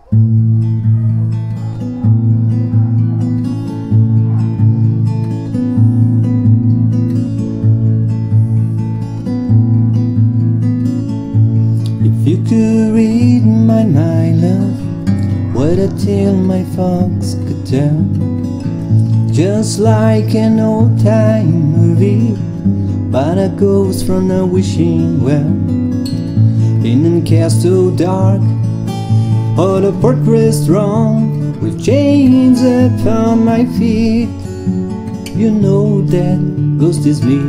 If you could read my mind, love, what a tale my folks could tell. Just like an old-time movie about a ghost from a wishing well. In a castle dark or a portrait strong, with chains upon my feet, you know that ghost is me.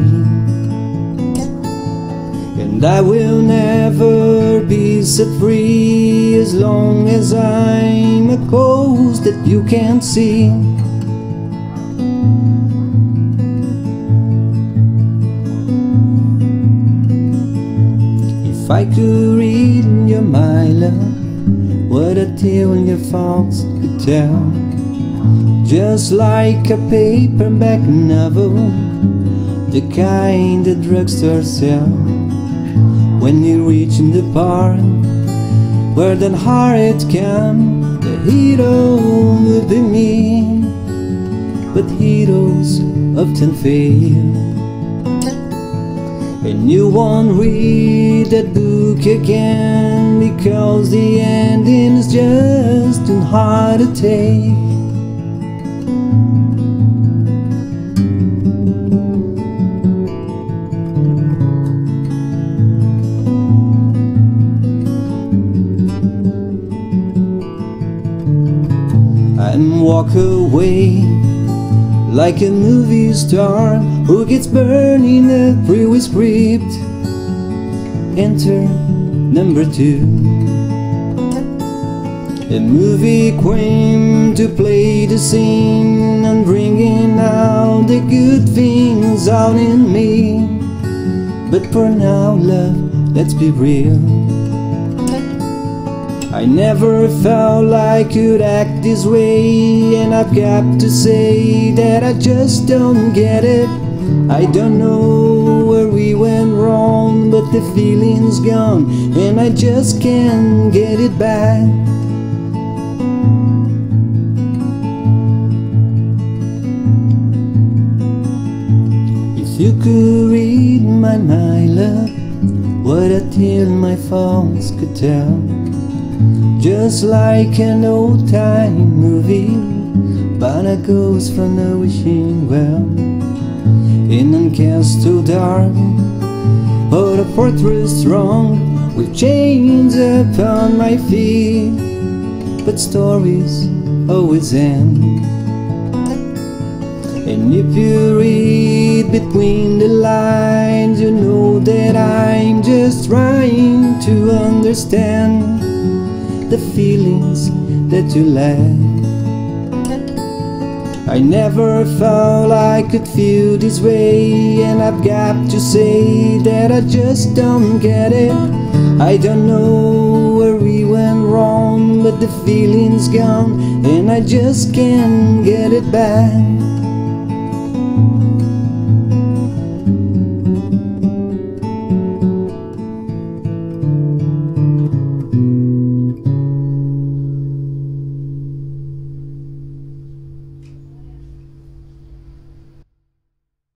And I will never be set free as long as I'm a ghost that you can't see. If I could read your mind, love, what a tale your thoughts could tell. Just like a paperback novel, the kind the drugstore sells. When you reach in the part where that heart comes, the hero will be me. But heroes often fail, and you won't read that book again, because the ending is just too hard to take. And walk away like a movie star who gets burned in a previous script. Enter number 2, a movie queen to play the scene and bringing out the good things out in me. But for now, love, let's be real, I never felt I could act this way, and I've got to say that I just don't get it. I don't know where we went wrong, but the feeling's gone and I just can't get it back. If you could read my mind, love, what a tale my thoughts could tell. Just like an old-time movie about a ghost from a wishing well. In a castle dark or a fortress strong, with chains upon my feet. But stories always end, and if you read between the lines, you know that I'm just trying to understand the feelings that you lack. I never thought I could feel this way, and I've got to say that I just don't get it. I don't know where we went wrong, but the feeling's gone and I just can't get it back.